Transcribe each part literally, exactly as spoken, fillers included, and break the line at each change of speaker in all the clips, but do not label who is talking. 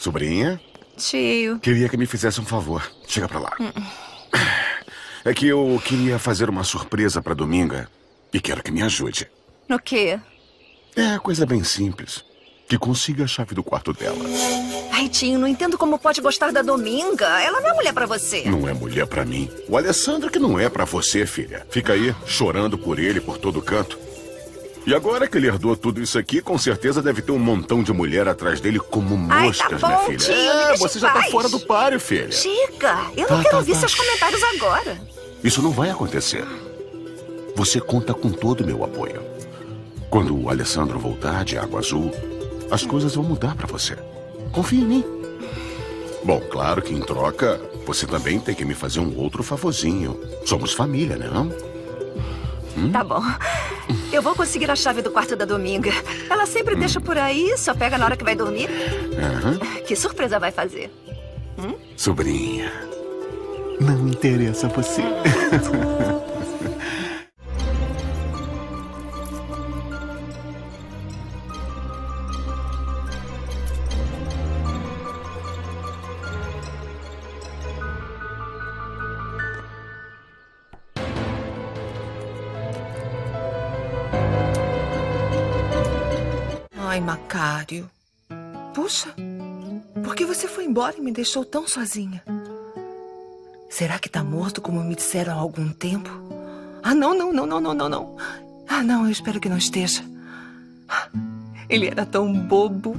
Sobrinha?
Tio.
Queria que me fizesse um favor. Chega pra lá. Hum. É que eu queria fazer uma surpresa pra Dominga e quero que me ajude.
No quê?
É coisa bem simples. Que consiga a chave do quarto dela.
Ai, tio, não entendo como pode gostar da Dominga. Ela não é mulher pra você.
Não é mulher pra mim. O Alessandro que não é pra você, filha. Fica aí chorando por ele por todo canto. E agora que ele herdou tudo isso aqui, com certeza deve ter um montão de mulher atrás dele como moscas,
Ai, tá bom,
minha filha.
Tio,
é, você já tá fora do páreo, filha.
Chega! Eu não
tá,
quero
tá,
ouvir
tá.
seus comentários agora.
Isso não vai acontecer. Você conta com todo o meu apoio. Quando o Alessandro voltar de Água Azul, as coisas vão mudar pra você. Confia em mim. Bom, claro que em troca, você também tem que me fazer um outro favorzinho. Somos família, né, não? Hum?
Tá bom. Eu vou conseguir a chave do quarto da Dominga. Ela sempre hum. deixa por aí, só pega na hora que vai dormir.
Uhum.
Que surpresa vai fazer? Hum?
Sobrinha, não me interessa você.
Ai, Macário. Puxa, por que você foi embora e me deixou tão sozinha? Será que tá morto, como me disseram há algum tempo? Ah, não, não, não, não, não, não, não. Ah, não, eu espero que não esteja. Ele era tão bobo.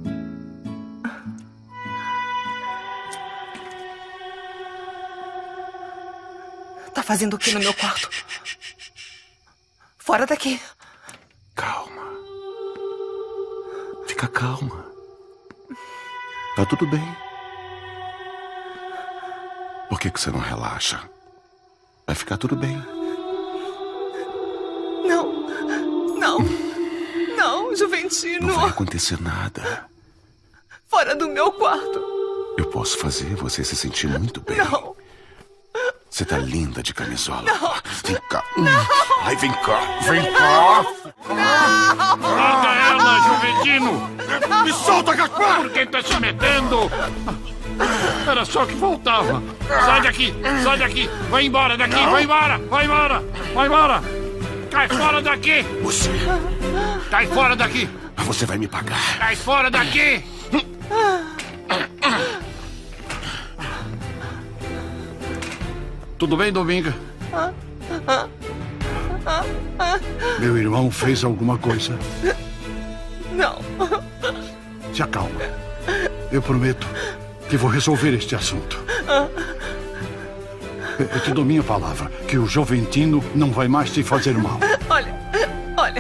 Tá fazendo o que no meu quarto? Fora daqui.
Calma. Fica calma. Tá tudo bem. Por que que você não relaxa? Vai ficar tudo bem.
Não. Não. Não, Juventino.
Não vai acontecer nada.
Fora do meu quarto.
Eu posso fazer você se sentir muito bem.
Não.
Você tá linda de camisola.
Não.
Vem cá.
Não.
Ai, vem cá. Vem cá.
Não.
Larga ela, Juventino.
Não.
Me solta, Gaspar. Por que tá se metendo? Era só que faltava. Sai daqui, sai daqui. Vai embora daqui, vai embora, vai embora, vai embora. Cai fora daqui.
Você.
Cai fora daqui.
Você vai me pagar.
Cai fora daqui. Tudo bem, Dominga?
Meu irmão fez alguma coisa.
Não.
Se acalma. Eu prometo que vou resolver este assunto. Eu te dou minha palavra que o Juventino não vai mais te fazer mal.
Olha, olha.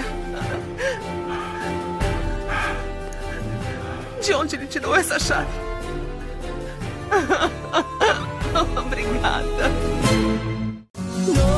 De onde ele tirou essa chave? Obrigada.